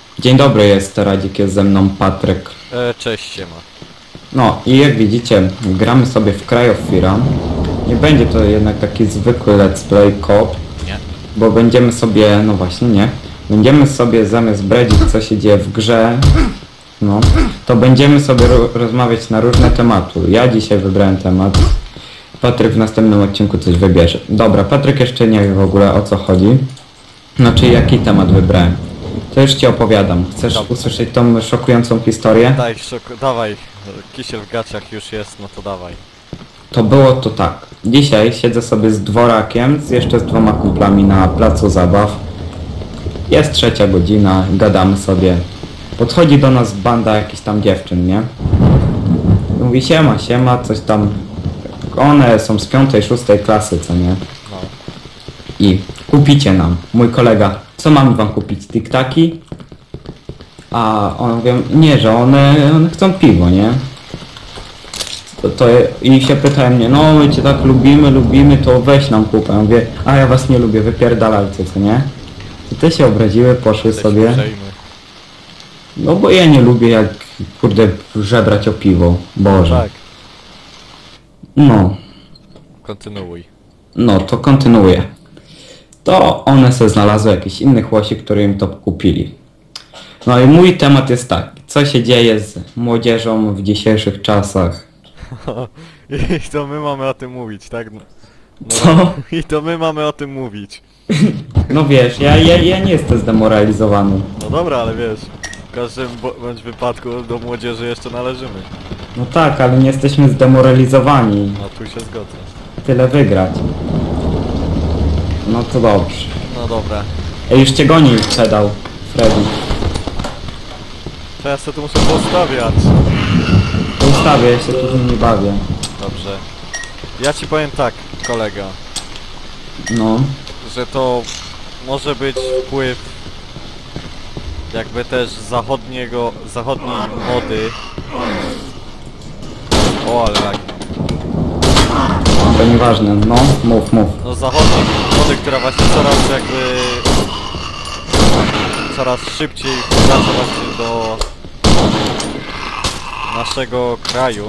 Dzień dobry, jest Radzik, jest ze mną Patryk. Cześć, siema. No i jak widzicie, gramy sobie w Cry of Fear. Nie będzie to jednak taki zwykły let's play co-op, Nie. bo będziemy sobie, no właśnie nie, będziemy sobie zamiast bredzić co się dzieje w grze, no, to będziemy sobie rozmawiać na różne tematy. Ja dzisiaj wybrałem temat, Patryk w następnym odcinku coś wybierze. Dobra, Patryk jeszcze nie wie w ogóle o co chodzi, znaczy jaki temat wybrałem. To już ci opowiadam. Chcesz usłyszeć tą szokującą historię? Dawaj, kisiel w gaciach już jest, no to dawaj. To było to tak. Dzisiaj siedzę sobie z dworakiem, jeszcze z dwoma kumplami na placu zabaw. Jest 3:00, gadamy sobie. Podchodzi do nas banda jakichś tam dziewczyn, nie? Mówi siema, siema, coś tam. One są z 5., 6. klasy, co nie? No. I kupicie nam, mój kolega, co mamy wam kupić? Tiktaki? A on mówi, nie, że one chcą piwo, nie? I się pytają mnie, no my cię tak lubimy, to weź nam kupę. Ja mówię, a ja was nie lubię, wypierdalajcie, co nie? I te się obraziły, poszły sobie. No bo ja nie lubię jak, kurde, żebrać o piwo, Boże. Tak, No, kontynuuj. no to kontynuuję. To one se znalazły jakiś inny chłosik, który im to kupili. No i mój temat jest taki, co się dzieje z młodzieżą w dzisiejszych czasach. I to my mamy o tym mówić, tak? No, Co? I to my mamy o tym mówić. No wiesz, ja nie jestem zdemoralizowany. No dobra, ale wiesz, w każdym bądź wypadku do młodzieży jeszcze należymy. No tak, ale nie jesteśmy zdemoralizowani. No tu się zgodzę. Tyle wygrać. No to dobrze. No dobra. Ej, już cię goni pedał, Freddy. To ja sobie tu muszę postawiać. To ustawię, ja się tu z nimi bawię. Dobrze. Ja ci powiem tak, kolega, No. że to może być wpływ jakby też zachodniej mody. O, ale tak. To nieważne, no, mów. No zachodniej mody, która właśnie coraz szybciej wkracza właśnie do naszego kraju.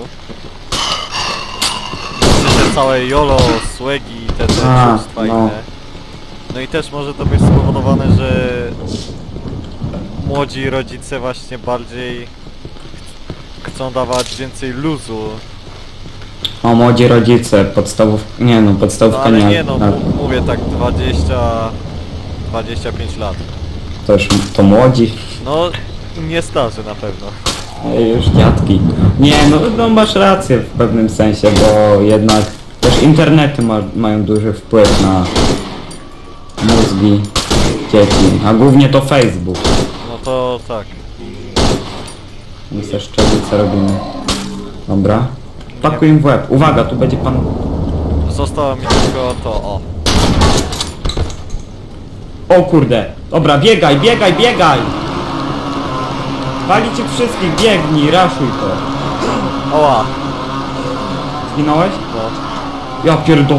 Te całe YOLO, swagi, te oszustwa no. No i też może to być spowodowane, że młodzi rodzice właśnie bardziej chcą dawać więcej luzu. O, młodzi rodzice, podstawówka No, ale nie. nie no, mówię tak 25 lat. To już to młodzi. No, nie starzy na pewno. Ej, już dziadki. Nie, no masz rację w pewnym sensie, bo jednak też internety mają duży wpływ na mózgi dzieci, a głównie to Facebook. No to tak. My se szczelice robimy. Dobra. Pakuj im w łeb. Uwaga, tu będzie pan... Zostało mi tylko to, o. O kurde. Dobra, biegaj! Wali ci wszystkich, biegnij, raszuj to. Oła. Zginąłeś? No. Ja pierdol...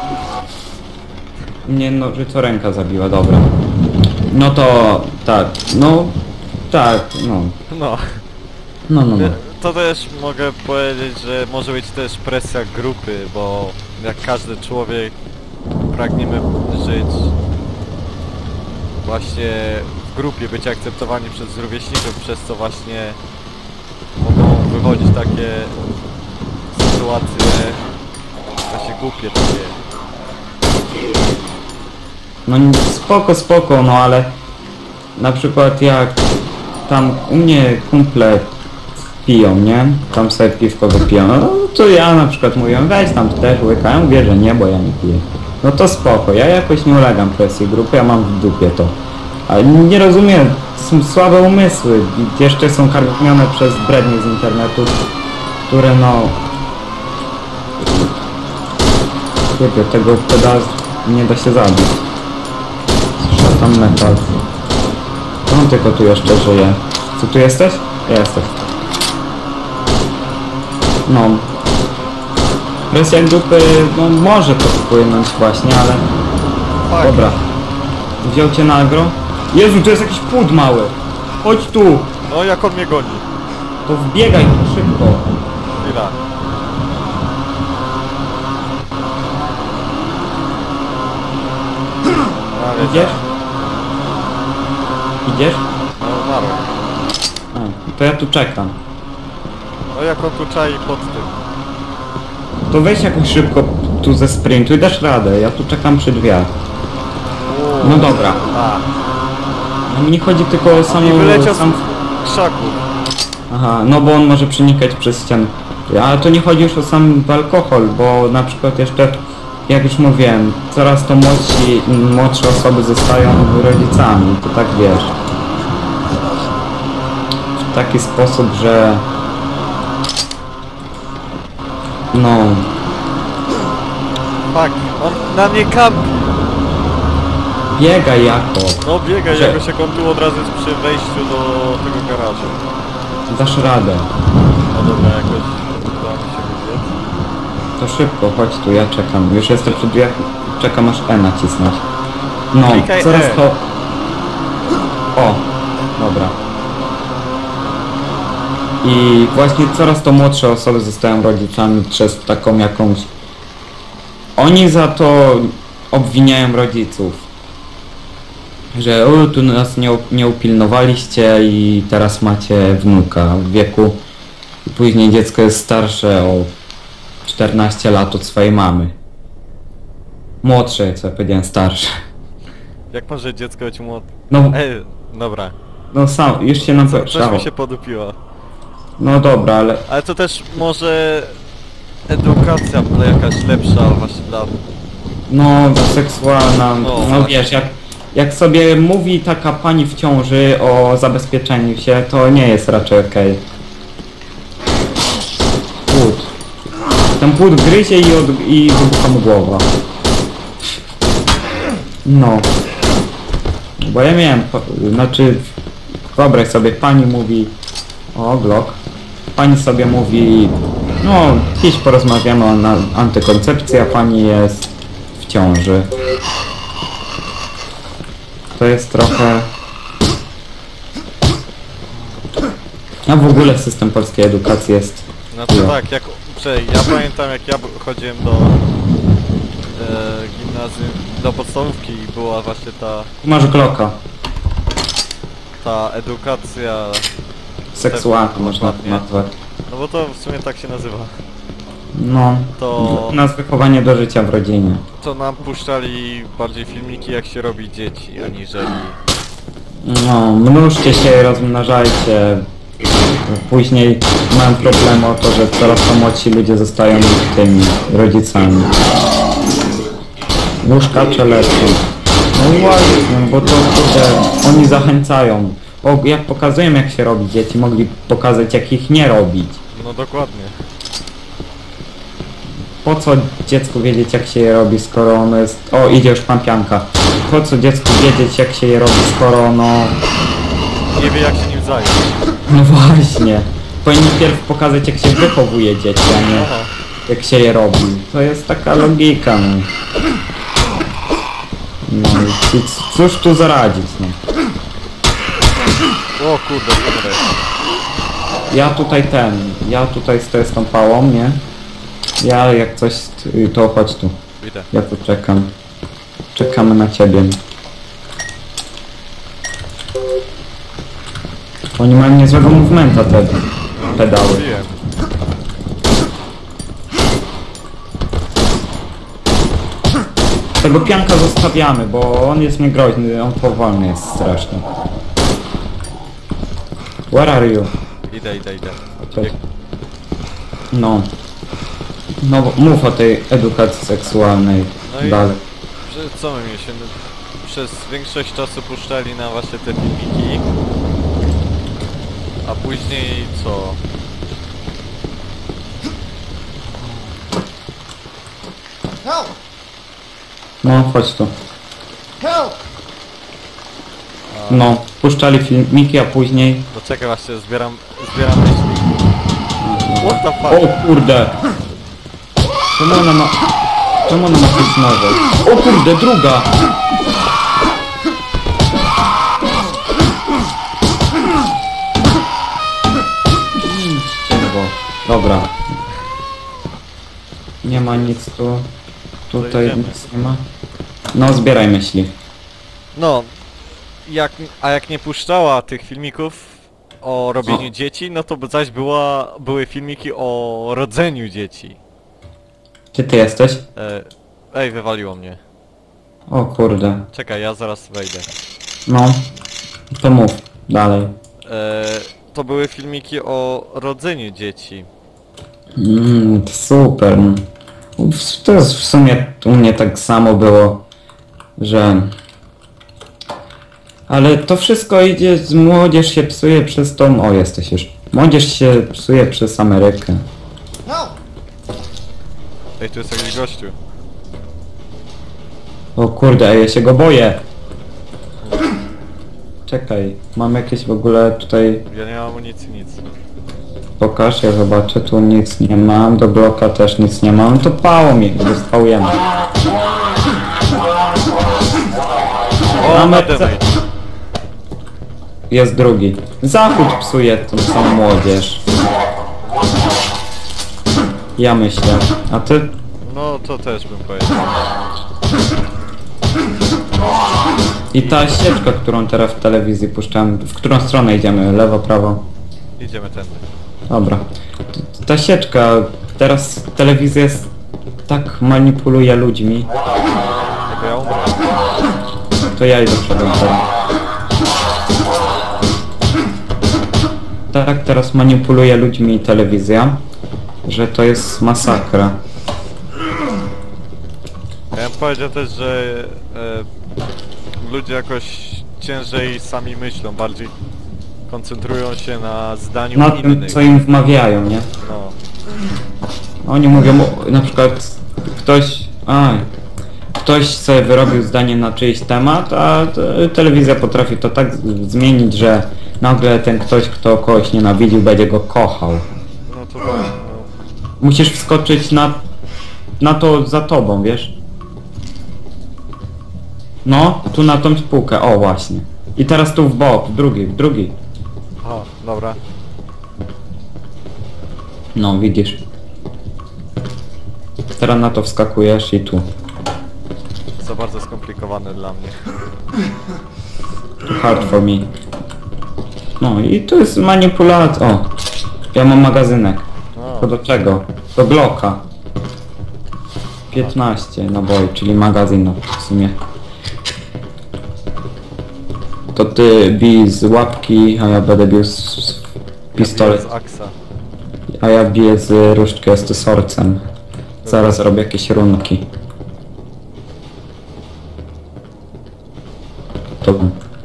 Nie no, że co ręka zabiła, dobra. No to... tak, no... tak, no. No. No. To też mogę powiedzieć, że może być też presja grupy, bo jak każdy człowiek pragniemy żyć właśnie w grupie, być akceptowani przez rówieśników, przez co właśnie mogą wychodzić takie sytuacje właśnie głupie takie. No spoko, no ale... Na przykład jak... Tam u mnie kumple piją, nie? Tam sobie piwko wypiją, no to ja na przykład mówię, weź tam też łyka, ja mówię, że nie, bo ja nie piję. No to spoko, ja jakoś nie ulegam presji grupy, ja mam w dupie to. Ale nie rozumiem, są słabe umysły i jeszcze są karmione przez brednie z internetu, które no... Kurde, tego pedał nie da się zabić. Szatan metal. On tylko tu jeszcze żyje. Co, tu jesteś? Jesteś. No. Presja grupy, no może to wpłynąć właśnie, ale... Fakt. Dobra. Wziął cię na agro? Jezu, to jest jakiś płód mały. Chodź tu! No jak on mnie goni. To wbiegaj szybko. Chwila. Ale Idziesz? Idziesz? No umarłem. A, to ja tu czekam. No jak on tu czai pod tym. To weź jakoś szybko tu ze sprintu i dasz radę. Ja tu czekam przy drzwiach. Uuu. No dobra. A, No mi chodzi tylko o samą... i wyleciał sam... z krzaku. Aha, no bo on może przenikać przez ścianę. Ale to nie chodzi już o sam alkohol, bo na przykład jeszcze, jak już mówiłem, coraz to młodsze osoby zostają rodzicami, to tak wiesz. W taki sposób, że... No... Fuck, on na mnie kampi. Biegaj jako. No biegaj, Że- jakoś jak on tu od razu jest przy wejściu do tego garażu. Dasz radę. No dobra, jakoś uda mi się wybiec. To szybko, chodź tu, ja czekam. Już jestem przy drzwiach, czekam aż E nacisnąć. No, Klikaj coraz E. to... O, dobra. I właśnie coraz to młodsze osoby zostają rodzicami przez taką jakąś... Oni za to obwiniają rodziców. Że o, tu nas nie upilnowaliście i teraz macie wnuka w wieku... I później dziecko jest starsze o 14 lat od swojej mamy. Młodsze, jak sobie powiedziałem, starsze. Jak może dziecko być młode? No, Ej, dobra. no sam, już się nam Coś powiedziało. mi się podupiło. No dobra, ale... Ale to też może edukacja jakaś lepsza właśnie dla... No, seksualna... No, No właśnie. wiesz, jak sobie mówi taka pani w ciąży o zabezpieczeniu się, to nie jest raczej okej. Płód. Ten płód gryzie i wybucha mu głowa. No. Bo ja miałem... Znaczy... Wyobraź sobie, pani mówi... O, Glock. Pani sobie mówi... No, dziś porozmawiamy o antykoncepcji, a pani jest w ciąży. To jest trochę... A w ogóle system polskiej edukacji jest... Znaczy tak, jak... Ja pamiętam jak ja chodziłem do gimnazjum, do podstawówki i była właśnie Masz Glocka. ta edukacja... Seksualna można to Dokładnie. nazwać. No bo to w sumie tak się nazywa. No. To- Nas wychowanie do życia w rodzinie. To nam puszczali bardziej filmiki jak się robi dzieci, aniżeli... No, mnóżcie się, rozmnażajcie. Później mam problem o to, że coraz to młodsi ludzie zostają tymi rodzicami. Łóżkacze lecą. No właśnie, bo to kurde, oni zachęcają. O, jak pokazują jak się robi dzieci, mogli pokazać jak ich nie robić. No dokładnie. Po co dziecku wiedzieć jak się je robi, skoro ono jest... O, idzie już pan pianka. Po co dziecku wiedzieć jak się je robi, skoro ono... Nie wie jak się nim zająć. No właśnie. Powinni pierw pokazać jak się wychowuje dzieci, a nie Aha. jak się je robi. To jest taka logika, no. No i cóż tu zaradzić, no. O kurde, kurde. Ja tutaj stoję z tą pałą, nie? Ja jak coś, to chodź tu. Widzę. Ja tu czekam. Czekamy na ciebie. Oni mają niezłego movementa te pedały. Mówiłem. Tego pianka zostawiamy, bo on jest niegroźny, on powolny jest strasznie. Where are you? Idę. Cześć. No. No mów o tej edukacji seksualnej No i- dalej. Co my mieliśmy? Przez większość czasu puszczali na właśnie te filmiki. A później co? Help! No chodź tu. Help! No, puszczali filmiki, a później... No czekaj właśnie, zbieram myśli. What the fuck? O kurde! Czemu ona ma coś nowe? O kurde, druga! Nie ma nic tu. Tutaj Zajdziemy. nic nie ma. No, zbieraj myśli. No, jak nie puszczała tych filmików o robieniu dzieci, no to zaś były filmiki o rodzeniu dzieci. Gdzie ty jesteś? Ej, wywaliło mnie. O kurde. Czekaj, ja zaraz wejdę. No. To mów. Dalej. To były filmiki o rodzeniu dzieci. Super. To jest w sumie u mnie tak samo było, że... Ale to wszystko idzie, młodzież się psuje przez tą... O, jesteś już. Młodzież się psuje przez Amerykę. Help! Ej, tu jest jakiś gościu. O kurde, ej, ja się go boję. Czekaj, mam jakieś w ogóle tutaj... Ja nie mam amunicji, nic. Pokaż, ja zobaczę, tu nic nie mam, do bloka też nic nie mam, to pało mi, dostałujemy. O, Mamy na damage. Jest drugi. Zachód psuje tą samą młodzież. Ja myślę. A ty? No, to też bym powiedział. I ta ścieżka, którą teraz w telewizji puszczałem, w którą stronę idziemy? Lewo, prawo? Idziemy tędy. Dobra. Ta sieczka, teraz telewizja jest, tak manipuluje ludźmi, Jakby ja umrę. to ja idę przodem teraz. Tak teraz manipuluje ludźmi telewizja, że to jest masakra. Ja bym powiedział też, że ludzie jakoś ciężej sami myślą, bardziej koncentrują się na zdaniu Na tym, innych. co im wmawiają, nie? No. Oni mówią, na przykład ktoś sobie wyrobił zdanie na czyjś temat, a telewizja potrafi to tak zmienić, że nagle ten ktoś, kto kogoś nienawidził, będzie go kochał. No to właśnie, no. Musisz wskoczyć na to za tobą, wiesz? No, tu na tą spółkę, o właśnie. I teraz tu w bok, w drugi. O, dobra. No, widzisz. Teraz na to wskakujesz i tu. Za bardzo skomplikowane dla mnie. Hard for me. No i to jest manipulacja. O, ja mam magazynek. O, To do czego? Do Glocka. 15 naboi, czyli magazyn w sumie. To ty bij z łapki, a ja będę bił z pistolet. z Aksa. A ja biję z różdżkę z tesorcem. Zaraz robię jakieś runki. To...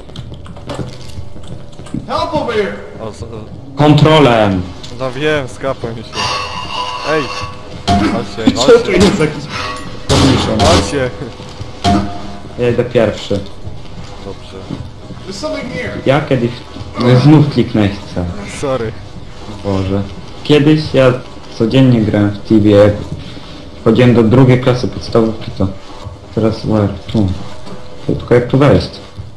Help over here! Kontrolem! No wiem, skapłem się. Ej! Chodźcie. jest jakiś... Chodźcie! Ja idę pierwszy. Dobrze. There's something here! Ja kiedyś... Znów kliknę chcę. Sorry. Boże. Kiedyś ja codziennie grałem w TV, jak chodziłem do drugiej klasy podstawówki, to teraz where? Tu. Tylko jak tu wejść?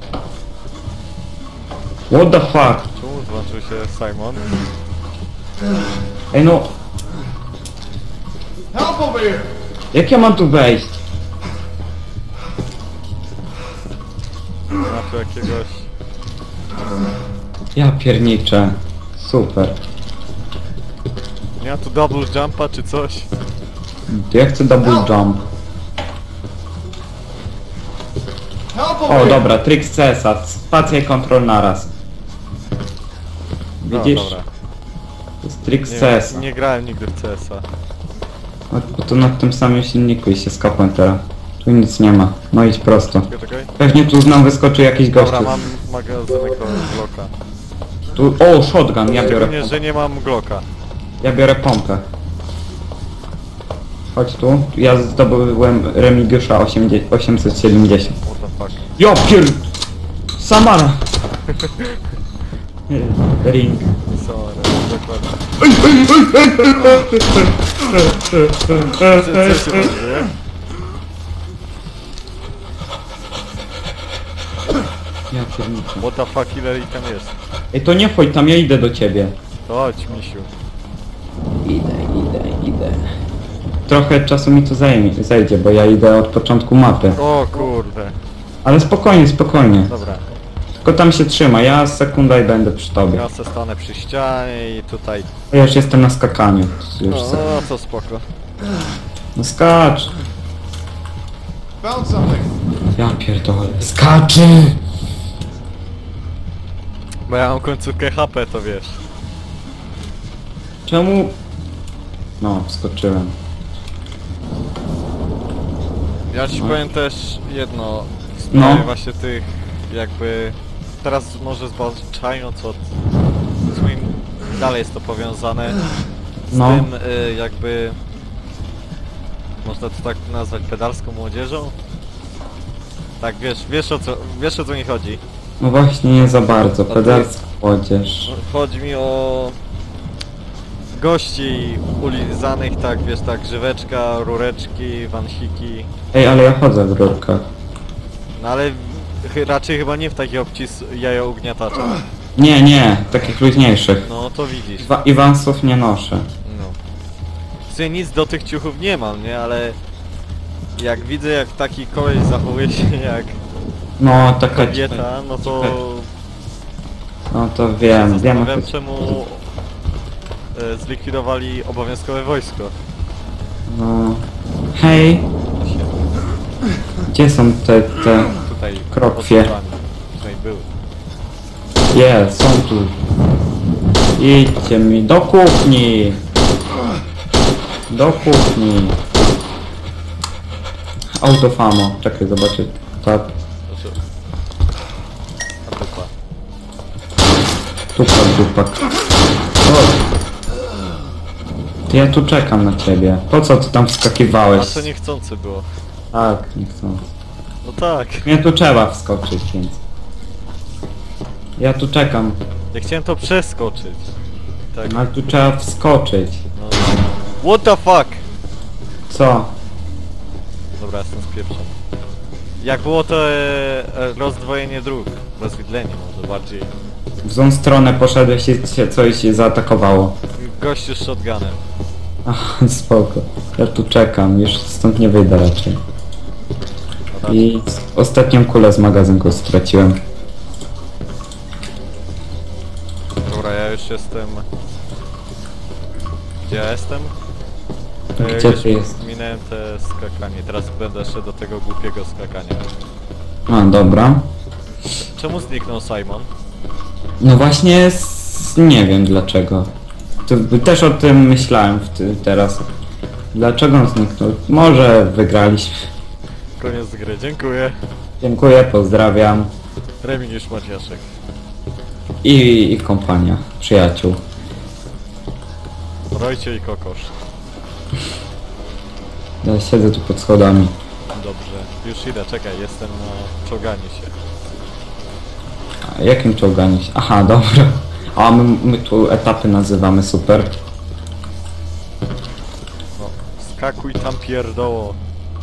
What the fuck? Czemu włączył się Simon? Ej no, Help over here! jak ja mam tu wejść? Ma tu jakiegoś... Ja pierniczę. Super. Nie ma tu double jumpa czy coś? Ja chcę double jump. Help over O here! dobra, trik z CS-a. Spacja i kontrol naraz. Widzisz? No, dobra. To jest trik z CS-a. Nie grałem nigdy w CS-a. Bo to na tym samym silniku i się skapłem teraz. Tu nic nie ma. No idź prosto. Czekaj. Pewnie tu znowu wyskoczy jakiś gościu. Dobra, mam magazynek Glocka. Tu... O, shotgun, ja biorę Szczególnie, pompę. że nie mam Glocka. Ja biorę pompę. Chodź tu. Ja zdobyłem Remigiusza 870. What the fuck. Ja pier... Samara! Ring. Sorry, dokładnie. Co się dzieje? Ja pierniczę. What the fuck, ile ich tam jest? Ej, to nie wchodź tam, ja idę do ciebie. To chodź, misiu. Idę. trochę czasu mi to zajdzie, bo ja idę od początku mapy. O kurde. Ale spokojnie, spokojnie. Dobra. Tylko tam się trzyma, ja sekunda i będę przy tobie. Ja se stanę przy ścianie i tutaj... Ja już jestem na skakaniu. Już No, to spoko. no skacz. Found something. Ja pierdolę. Skaczy! Bo ja mam końcówkę HP, to wiesz. Czemu? No, wskoczyłem. Ja ci powiem też jedno, w No. sprawie właśnie tych jakby... Teraz może zbaczając od... z moim... Dalej jest to powiązane z No. tym jakby... Można to tak nazwać pedalską młodzieżą? Tak, wiesz o co mi chodzi. No właśnie nie za bardzo, pedalska młodzież. Chodzi mi o... gości ulizanych, tak wiesz, tak, grzyweczka, rureczki, wansiki. Ej, ale ja chodzę w rurkach. No ale raczej chyba nie w taki obcis jajo-ugniatacza. Nie, nie, takich luźniejszych. No to widzisz. Iwansów nie noszę. No. W sumie nic do tych ciuchów nie mam, nie? Ale... Jak widzę jak taki koleś zachowuje się jak No, taka... kobieta, no to... No to wiem, wiem. Zastanawiam czemu... zlikwidowali obowiązkowe wojsko. No... Hej! Gdzie są te... Tutaj Krokwie. pod drzewami. Tutaj były. Jest, są tu. Idźcie mi do kuchni! Do kuchni! Autofamo. Czekaj, zobaczę. Tak. Znaczy... A dupa. Dupak. Ja tu czekam na ciebie. Po co ty tam A wskakiwałeś? to niechcący było. Tak, nie chcę. No tak. Mnie tu trzeba wskoczyć, więc... Ja tu czekam. Ja chciałem to przeskoczyć. Tak. No, ale tu trzeba wskoczyć. No. What the fuck? Co? Dobra, jestem spieprzony. Jak było to rozdwojenie dróg? Rozwidlenie może bardziej. W złą stronę poszedłeś i się coś zaatakowało. Gościu z shotgunem. Ach, spoko. Ja tu czekam, już stąd nie wyjdę raczej. I ostatnią kulę z magazynku straciłem. Dobra, ja już jestem... Gdzie ja jestem? Gdzie Już ty jest? minąłem te skakanie, teraz będę jeszcze do tego głupiego skakania. A, dobra. Czemu zniknął Simon? No właśnie, nie wiem dlaczego. Też o tym myślałem teraz. Dlaczego on zniknął? Może wygraliśmy. Koniec gry, dziękuję. Dziękuję, pozdrawiam. Remigiusz Maciaszek. I kompania, przyjaciół. Rojcie i kokosz. Ja siedzę tu pod schodami. Dobrze, już idę, czekaj, jestem na czołganiu się. A jakim czołganiu się? Aha, dobra. A my tu etapy nazywamy super. No, skakuj tam pierdoło.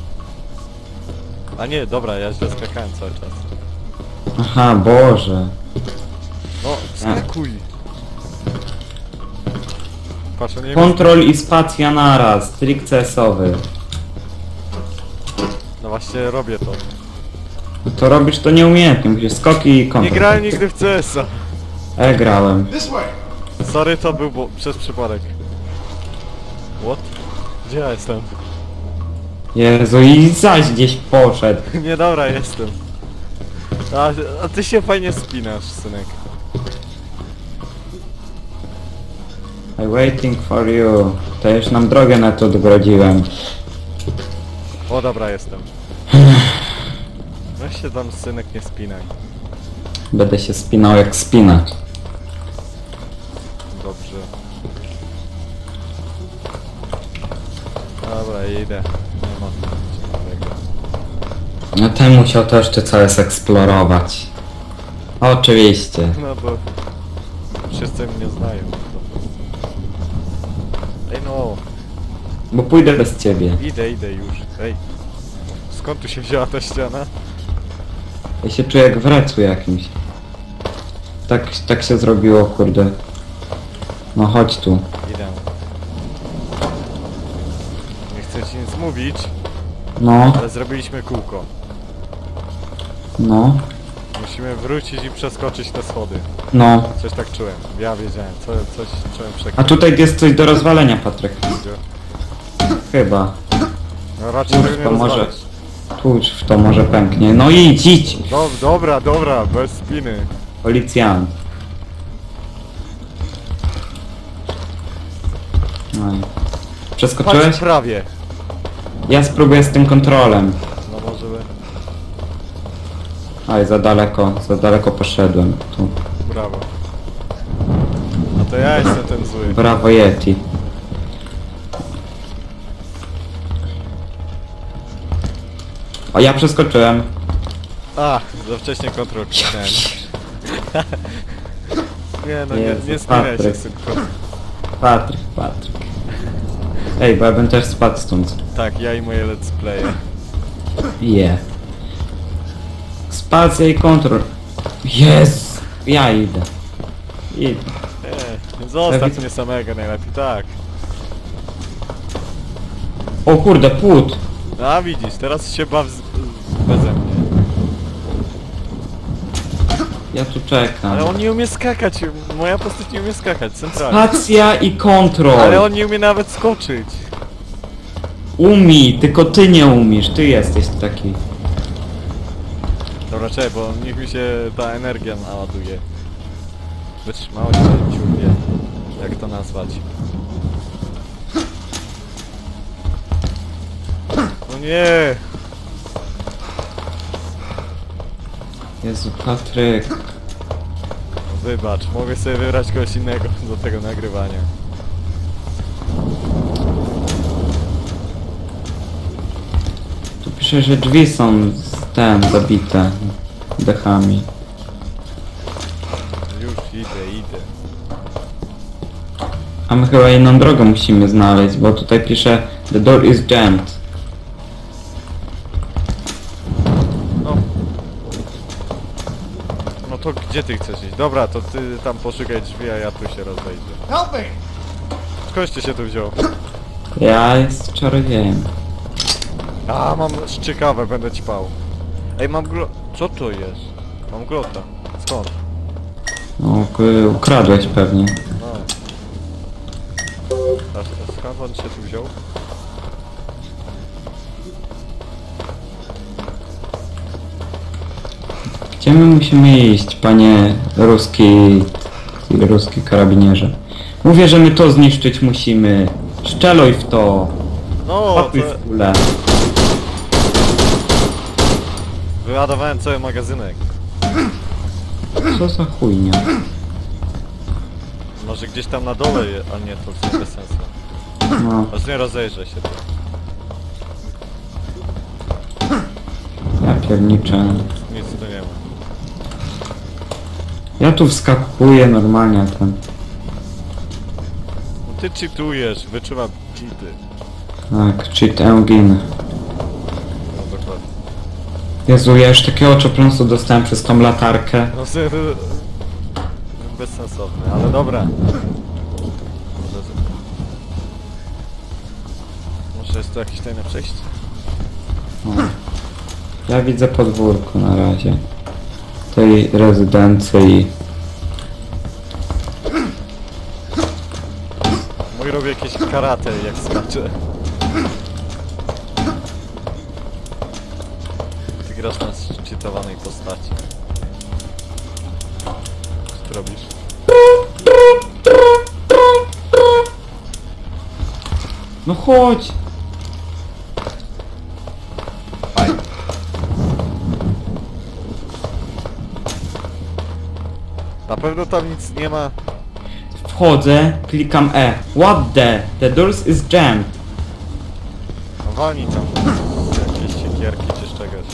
A nie, dobra, ja źle skakałem cały czas. Aha, Boże. No, skakuj! Patrz, nie wiem... Kontrol i spacja naraz, trik CS-owy. No właśnie robię to. No to robisz to nieumiejętnie, musisz skoki i kontrol. Nie grałem nigdy w CS-a. Grałem. This way. Sorry, to był przez przypadek. What? Gdzie ja jestem? Jezu, i zaś gdzieś poszedł. Nie, dobra, jestem. A ty się fajnie spinasz, synek. I'm waiting for you. To już nam drogę na to odgrodziłem. O, dobra, jestem. Weź się tam, synek, nie spinaj. Będę się spinał jak spinacz. Dobrze. Dobra, idę. Nie ma nic ciekawego. No ten musiał to jeszcze całe zeksplorować. Oczywiście. No bo... Wszyscy mnie znają. Ej no, Bo pójdę bez ciebie. idę już. Ej. Skąd tu się wzięła ta ściana? Ja się czuję jak w recu jakimś. Tak się zrobiło, kurde. No chodź tu. Idę. Nie chcesz nic mówić, No, ale zrobiliśmy kółko. no, Musimy wrócić i przeskoczyć te schody. no. Coś tak czułem. Ja wiedziałem. Coś czułem A przekonać. tutaj jest coś do rozwalenia, Patryk. Chyba. No raczej tego nie To może... rozwalisz. Tuż w to może pęknie. No idź, idź! Dobra, bez spiny. Policjant. No i... Przeskoczyłeś? Patrz prawie. Ja spróbuję z tym kontrolem. No może by. Aj, za daleko poszedłem. Tu. Brawo. No to ja jestem ten zły. Brawo Yeti. O, ja przeskoczyłem. A, za wcześnie kontrol kliknąłem. Nie no, Jezu, nie spinaj się Patryk. synku. Patryk. Ej, bo ja bym też spadł stąd. Tak, ja i moje let's playe. Spacja i kontrol. Jest! Ja idę. Zostaw widzę- mnie samego najlepiej, tak. O kurde, płód! A widzisz, teraz się baw beze mnie. Ja tu czekam. Ale on nie umie skakać, moja postać nie umie skakać, centralnie. Spacja i kontrol! Ale on nie umie nawet skoczyć. Umij, tylko ty nie umiesz, ty jesteś taki. Dobra, czekaj, bo niech mi się ta energia naładuje. Wytrzymałość, ciurwie. Jak to nazwać? No nie! Jezu, Patryk. Wybacz, mogę sobie wybrać kogoś innego do tego nagrywania. Tu pisze, że drzwi są zabite dechami. Już idę. A my chyba inną drogę musimy znaleźć, bo tutaj pisze the door is jammed. No. No to gdzie ty chcesz iść? Dobra, to ty tam poszukaj drzwi, a ja tu się rozejrzę. Help me! Skądś ty się tu wziął? Ja jest czarodziejem. A, mam szczykawę, będę ćpał. Ej, mam Co to jest? Mam glota. Skąd? No, ukradłeś pewnie. No. A skąd on się tu wziął? Gdzie my musimy iść, panie ruski karabinierze? Mówię, że my to zniszczyć musimy. Szczeluj w to. No, Pakuj to w kulę. wyładowałem cały magazynek. Co za chujnia? Może gdzieś tam na dole je, a nie, to w sumie bez sensu. No, Aż nie rozejrzę się tu. ja pierniczę. Nic tu nie ma. Ja tu wskakuję normalnie ten. No ty cheatujesz, wyczuwam cheaty. Tak, cheat engine. No dokładnie. Jezu, ja już takiego oczopląsu dostałem przez tą latarkę. No sobie bezsensowne, ale dobra. Może jest to jakieś tajne przejście? O. Ja widzę podwórko na razie. Tej rezydencji. Mój robi jakieś karate jak skacze. Ty grasz na szczytowanej postaci. Co ty robisz? No chodź! Na pewno tam nic nie ma. Wchodzę, klikam E. What the doors is jammed. No walnij tam. Jakieś siekierki czy z czegoś.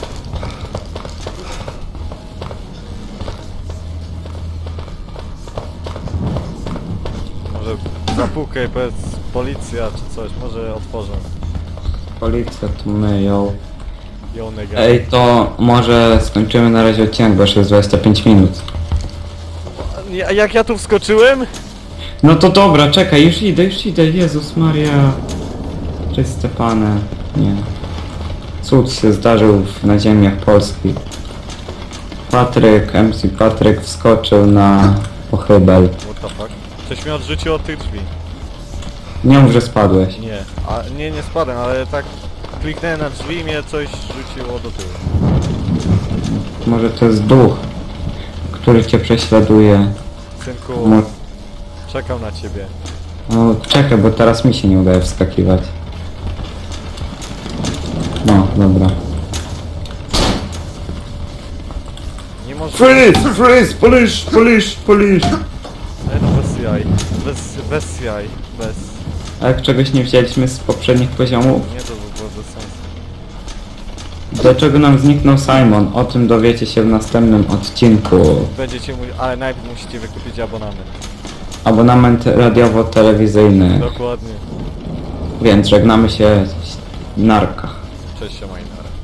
Może zapukaj, powiedz policja czy coś, może otworzę. Policja tu myją. Ją Ej, to może skończymy na razie odcinek, bo już jest 25 minut. Jak ja tu wskoczyłem? No to dobra, czekaj, już idę, Jezus Maria. Cześć Stefane. Nie. Cud się zdarzył na ziemiach polskich. MC Patryk wskoczył na pochybel. What the fuck? Coś mnie odrzuciło od tych drzwi. Nie mów, że spadłeś. Nie. Nie spadłem, ale tak kliknąłem na drzwi i mnie coś rzuciło do tyłu. Może to jest duch, który cię prześladuje. Synku, Mo- czekam na ciebie. No czekaj, bo teraz mi się nie udaje wskakiwać. No, dobra. Nie może... Freeze! Polish! No bez jaj. Bez jaj. Bez... A jak czegoś nie wzięliśmy z poprzednich poziomów? Nie, to by było bez sensu. Dlaczego nam zniknął Simon? O tym dowiecie się w następnym odcinku. Będziecie mu... ale najpierw musicie wykupić abonament. Abonament radiowo-telewizyjny. Dokładnie. Więc żegnamy się. Narka. Cześć, siema i nara.